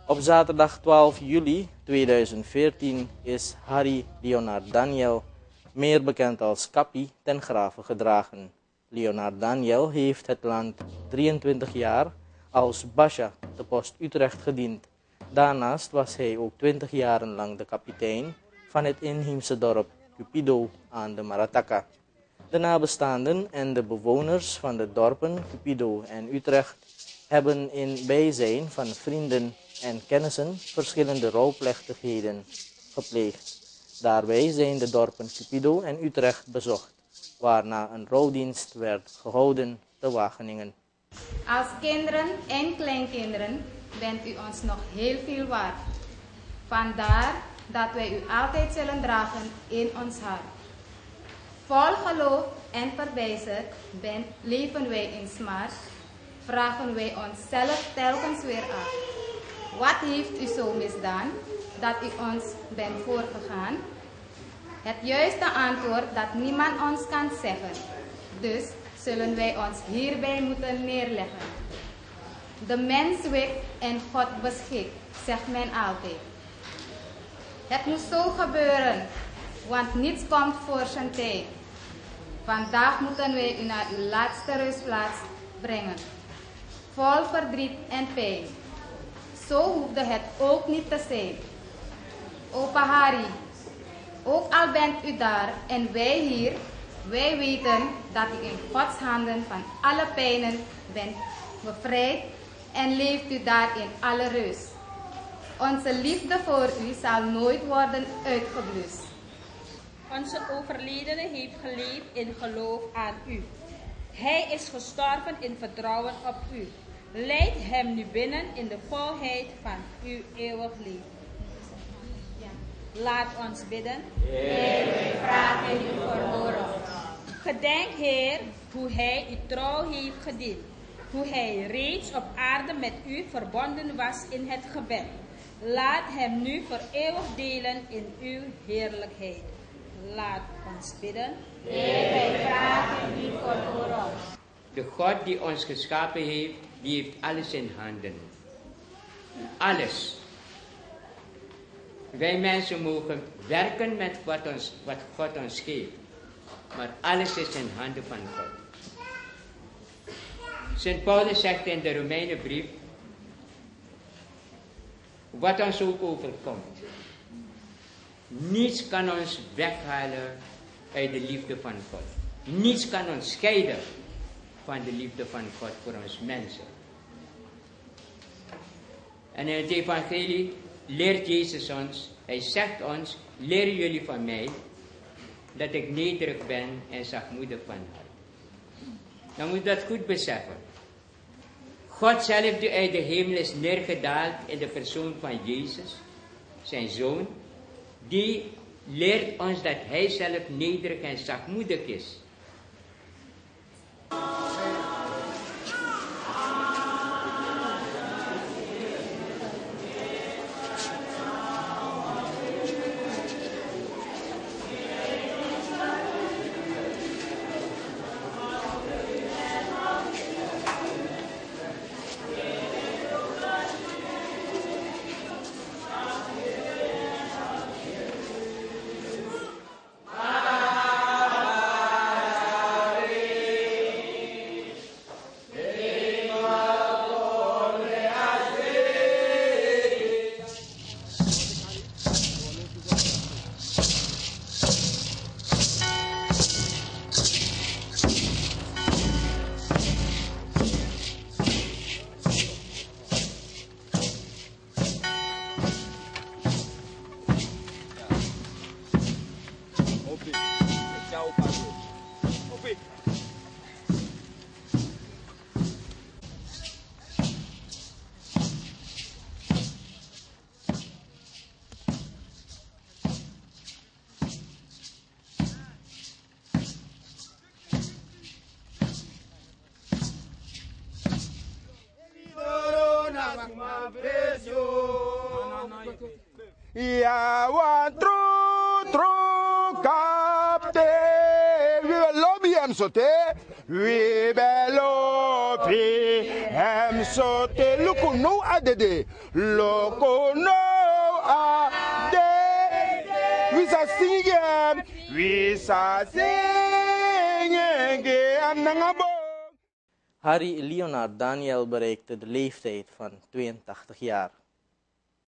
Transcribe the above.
Op zaterdag 12 juli 2014 is Harry Leonard Daniel, meer bekend als Kappie, ten grave gedragen. Leonard Daniel heeft het land 23 jaar als Basha te post Utrecht gediend. Daarnaast was hij ook 20 jaren lang de kapitein van het inheemse dorp Cupido aan de Marataka. De nabestaanden en de bewoners van de dorpen Cupido en Utrecht hebben in bijzijn van vrienden en kennissen verschillende rouwplechtigheden gepleegd. Daarbij zijn de dorpen Cupido en Utrecht bezocht, waarna een rouwdienst werd gehouden te Wageningen. Als kinderen en kleinkinderen bent u ons nog heel veel waard. Vandaar dat wij u altijd zullen dragen in ons hart. Vol geloof en verbijzerd leven wij in smart, vragen wij onszelf telkens weer af. Wat heeft u zo misdaan, dat u ons bent voorgegaan? Het juiste antwoord dat niemand ons kan zeggen. Dus zullen wij ons hierbij moeten neerleggen. De mens wikt en God beschikt, zegt men altijd. Het moet zo gebeuren, want niets komt voor zijn tijd. Vandaag moeten wij u naar uw laatste rustplaats brengen, vol verdriet en pijn. Zo hoefde het ook niet te zijn. Opa Harry, ook al bent u daar en wij hier, wij weten dat u in Gods handen van alle pijnen bent bevrijd en leeft u daar in alle rust. Onze liefde voor u zal nooit worden uitgeblust. Onze overledene heeft geleefd in geloof aan u. Hij is gestorven in vertrouwen op u. Leid hem nu binnen in de volheid van uw eeuwig leven. Laat ons bidden. Heer, wij vragen u verhoor ons. Gedenk, Heer, hoe hij u trouw heeft gediend. Hoe hij reeds op aarde met u verbonden was in het gebed. Laat hem nu voor eeuwig delen in uw heerlijkheid. Laat ons bidden. Heer, wij vragen u verhoor ons. De God die ons geschapen heeft, die heeft alles in handen. Alles. Wij mensen mogen werken met wat God ons geeft. Maar alles is in handen van God. Sint Paulus zegt in de Romeinenbrief, wat ons ook overkomt, niets kan ons weghalen uit de liefde van God. Niets kan ons scheiden van de liefde van God voor ons mensen. En in het evangelie leert Jezus ons, hij zegt ons, leren jullie van mij, dat ik nederig ben en zachtmoedig van hart. Dan moet je dat goed beseffen. God zelf die uit de hemel is neergedaald in de persoon van Jezus, zijn zoon, die leert ons dat hij zelf nederig en zachtmoedig is. Ja, want true captain. We will lobby hem zo, te. We will lobby. Twee hem so te luku no adede. Loko no ade. We sa sing again. We sa sing again. Nangabo. Harry Leonard Daniel bereikte de leeftijd van 82 jaar.